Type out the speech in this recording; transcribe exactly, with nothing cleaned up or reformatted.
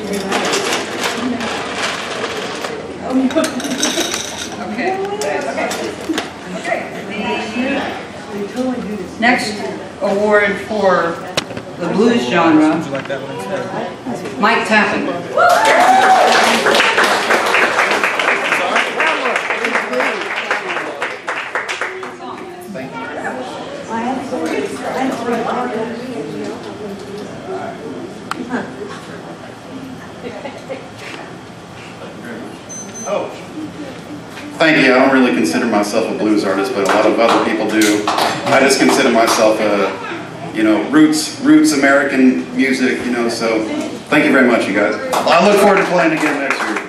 Okay. Okay. The next award for the blues genre, Mike Tappan. Oh. Thank you. I don't really consider myself a blues artist, but a lot of other people do. I just consider myself a, you know, roots, roots American music, you know, so thank you very much, you guys. I look forward to playing again next year.